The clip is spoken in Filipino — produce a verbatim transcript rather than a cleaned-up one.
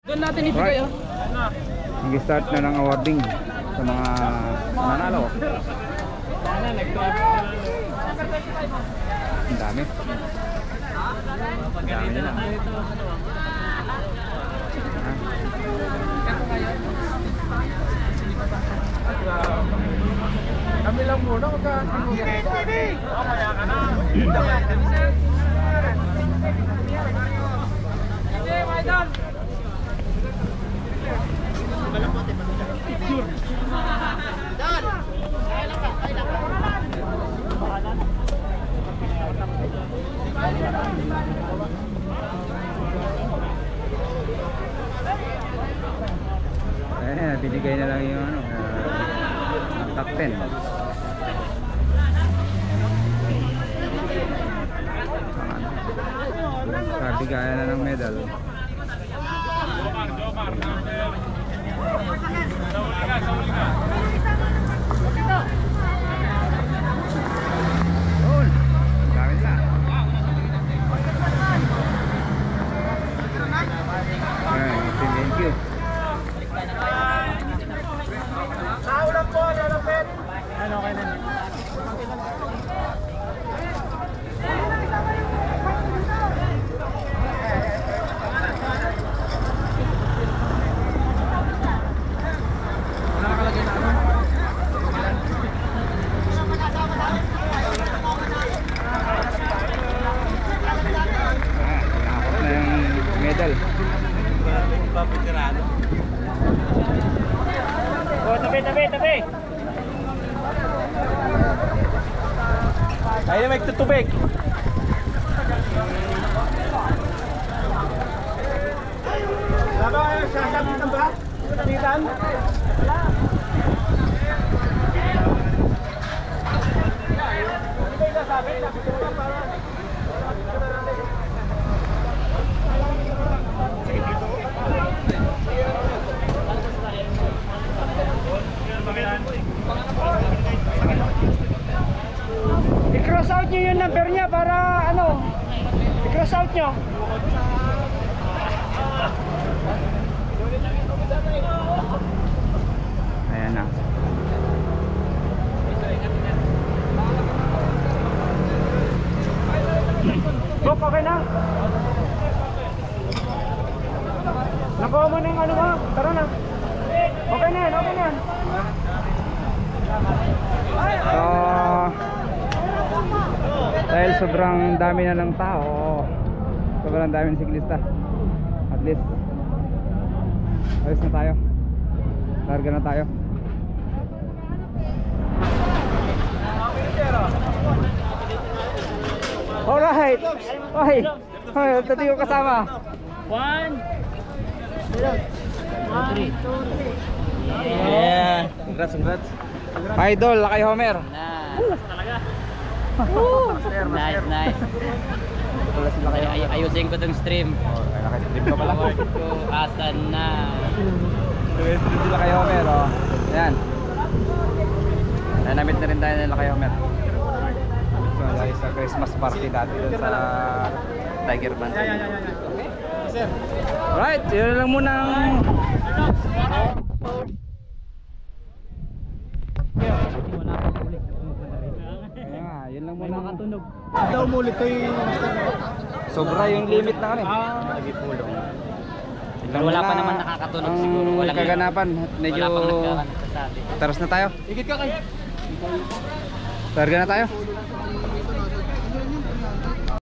Doon natin ibigay oh. Nag-start na ng awarding sa mga nanalo. Ang dami. Ang dami nila. Kami lang muna magka T V. Oh, kaya ka na. Sige, Maidon. Eh, binigay na lang yung ano, uh, top ten. Kabigayan na ng medal. Yun, dami nila. Ayan, thank you. Naulan po, Lalapet. Ano kayo na? Nakakalagay na ano? Nakakot na yung medal. Papitirado. Oh, tabi, tabi, tabi. Ay, may tutubig. Wala ba kayo sasabitan ba? Sabitan? Wala. Hindi kayo sasabi, sabi ko lang para. I-cross out nyo yung number niya para ano, i-cross out nyo. Ayan na. Book, okay na? Nakuha mo na yung ano mo, tara na. Okay na yan, okay na yan. So, dahil sobrang dami na ng tao, sobrang dami ng siklista, at least alis na tayo, larga na tayo. Alright, okay, okay, tati ko kasama. One, two, three. Yeah, congrats, congrats. Idol, Lakay Homer. Nice talaga. Nice, nice. Wala sila kayo. Ay ayusin ko tong stream. Oh, naka-stream ka pala. Award ko, asan na? Stream sila kayo, Homer. Oh. Yan. Namit na rin tayo nila kayo, Homer. Namit ko na sa Christmas party dati doon sa Tiger Band. Yeah, yeah, yeah, yeah. Okay? Sir. Alright, yun lang munang yun lang muna Nakatunog. Daw mulit ko yung sobra yung limit na kami. Ah, lagi pulong. Lang Wala muna pa naman nakakatunog ang siguro. Walang kaganapan. Medyo wala pang nagkakasabi. taras na tayo. Higit ka kayo. Larga na tayo.